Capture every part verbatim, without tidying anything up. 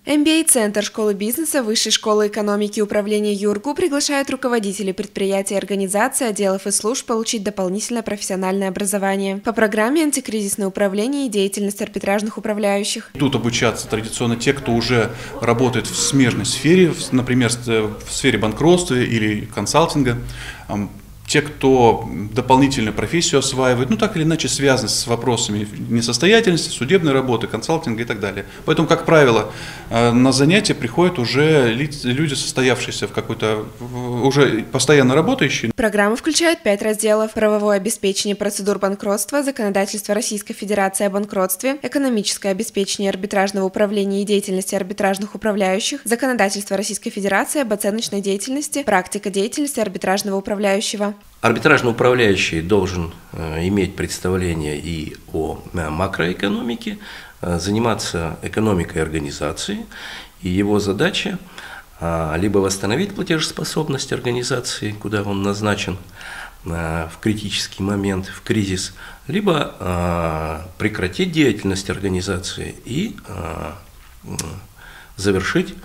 эм би эй-центр школы бизнеса Высшей школы экономики и управления ЮрГУ приглашает руководителей предприятий и организаций, отделов и служб получить дополнительное профессиональное образование по программе «Антикризисное управление и деятельность арбитражных управляющих». Тут обучаться традиционно те, кто уже работает в смежной сфере, например, в сфере банкротства или консалтинга. Те, кто дополнительную профессию осваивает, ну так или иначе связаны с вопросами несостоятельности, судебной работы, консалтинга и так далее. Поэтому, как правило, на занятия приходят уже люди, состоявшиеся в какой-то, уже постоянно работающие. Программа включает пять разделов: правовое обеспечение процедур банкротства, законодательство Российской Федерации о банкротстве, экономическое обеспечение арбитражного управления и деятельности арбитражных управляющих, законодательство Российской Федерации об оценочной деятельности, практика деятельности арбитражного управляющего. Арбитражный управляющий должен э, иметь представление и о э, макроэкономике, э, заниматься экономикой организации, и его задача э, либо восстановить платежеспособность организации, куда он назначен э, в критический момент, в кризис, либо э, прекратить деятельность организации и э, завершить,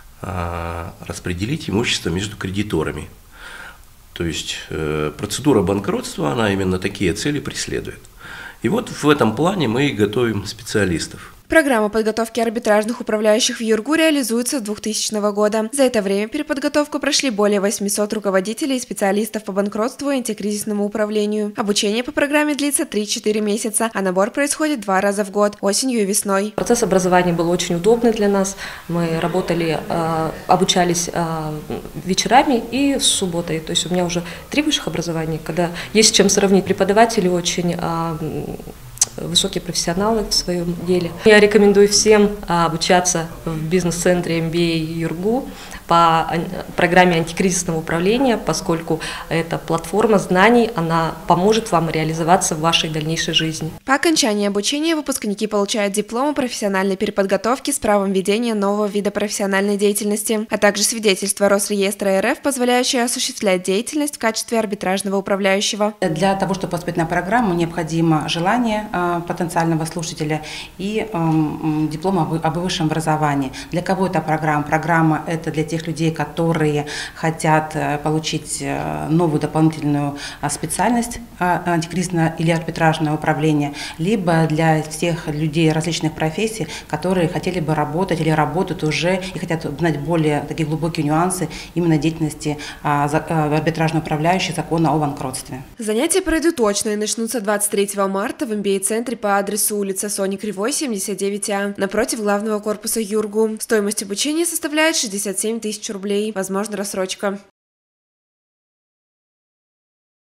э, распределить имущество между кредиторами. То есть э, процедура банкротства, она именно такие цели преследует. И вот в этом плане мы и готовим специалистов. Программа подготовки арбитражных управляющих в ЮрГУ реализуется с двухтысячного года. За это время переподготовку прошли более восьмисот руководителей и специалистов по банкротству и антикризисному управлению. Обучение по программе длится три-четыре месяца, а набор происходит два раза в год – осенью и весной. Процесс образования был очень удобный для нас. Мы работали, обучались вечерами и с субботой. То есть у меня уже три высших образования, когда есть с чем сравнить. Преподаватели очень высокие профессионалы в своем деле. Я рекомендую всем обучаться в бизнес-центре эм би эй ЮрГУ по программе антикризисного управления, поскольку эта платформа знаний, она поможет вам реализоваться в вашей дальнейшей жизни. По окончании обучения выпускники получают диплом о профессиональной переподготовке с правом ведения нового вида профессиональной деятельности, а также свидетельство Росреестра эр эф, позволяющее осуществлять деятельность в качестве арбитражного управляющего. Для того, чтобы поступить на программу, необходимо желание потенциального слушателя и э, диплом об, об высшем образовании. Для кого это программа? Программа это для тех людей, которые хотят получить новую дополнительную специальность антикризисное или арбитражное управление, либо для всех людей различных профессий, которые хотели бы работать или работают уже и хотят знать более такие глубокие нюансы именно деятельности арбитражного управляющего, закона о банкротстве. Занятия пройдут очно и начнутся двадцать третьего марта в эм би эй-центре по адресу улица Сони Кривой, семьдесят девять А, напротив главного корпуса ЮрГУ. Стоимость обучения составляет шестьдесят семь тысяч рублей, возможно рассрочка.